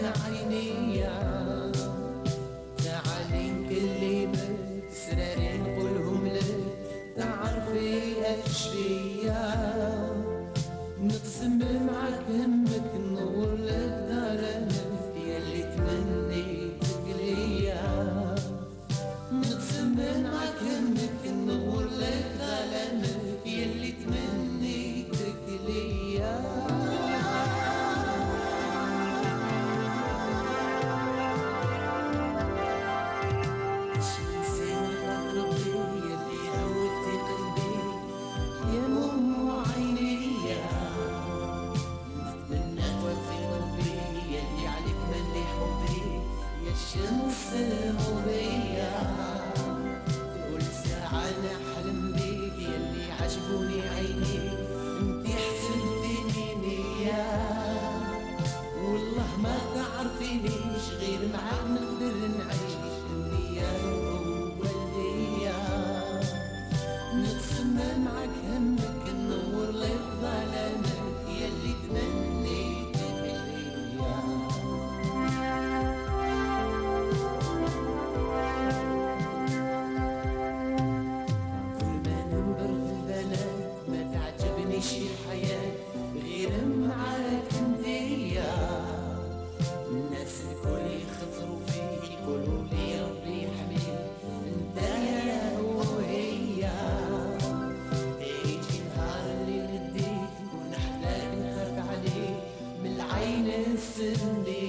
من عيني. تعالي نكلمك سراري نقولهم لك تعرفي اش فيا. نقسم معاك همك نور لك دارك ياللي تمنيتك ليا. نقسم معاك همك نور لك ظلامك ياللي تمنيتك ليا. الشمس مضية كل ساعة نحلم بيك ياللي عجبوني عينيك انتي حسبتيني نية. والله ما تعرفينيش غير معاك نقدر نعيش النية والولية. نقسم معاك همك نور لك ظلامك ياللي تمنيتك ليا. شي حياة غير معاك انتيا. الناس الكل يخسروا فيك يقولوا لي ربي يحميك انتيا وهي. يجي نهار اللي نديك نكون احلاك نخاف عليك من العين السندي.